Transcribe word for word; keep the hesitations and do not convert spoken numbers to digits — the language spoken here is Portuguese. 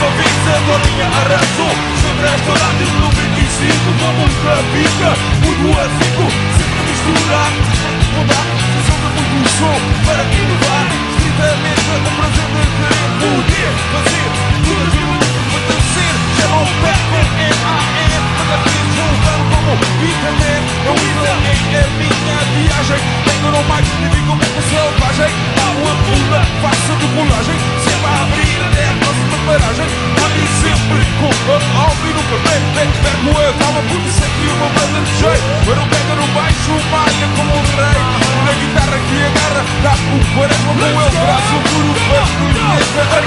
só viste a bolinha arrasou. Sempre esta hora de noventa e cinco, como um trafica, muito a cinco, sempre misturado. Não dá, sensação de muito som para inovar, estritamente a prazer de querer poder fazer tudo aquilo que acontecer. Chama o pé com M A N, mas a vez voltando como internet. Eu internet é a minha viagem, tenho no mais e digo muito selvagem. Há uma pula, faça de bolagem, se é para abrir até a próxima paragem. Ali sempre com a alma e nunca vem, vem, pego a calma porque sempre uma banda de jeito. Eu não pego no baixo, malha como um rei. Na guitarra que agarra, dá o quaresma com ele, braço por o peito.